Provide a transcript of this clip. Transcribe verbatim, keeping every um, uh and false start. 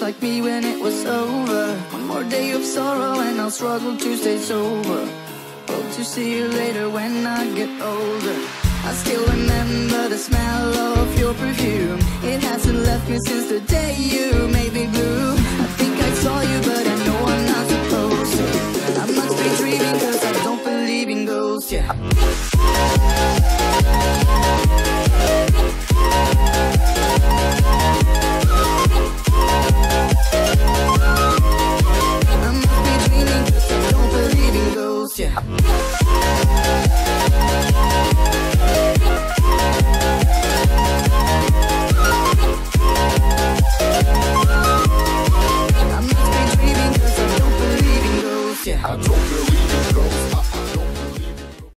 like me when it was over. One more day of sorrow and I'll struggle to stay sober. Hope to see you later when I get older. I still remember the smell of your perfume. It hasn't left me since the day you made me blue. I think I saw you but I know I'm not supposed to. I must be dreaming cause I don't believe in ghosts, yeah. I must be dreaming cause I don't believe in ghosts, yeah. I don't believe in ghosts.